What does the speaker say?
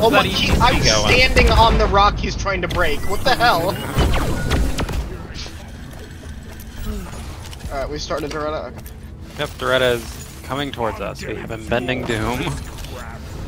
Oh my, I'm standing on the rock he's trying to break. What the hell? Alright, we started Doretta. Yep, Doretta is coming towards us. We have impending doom.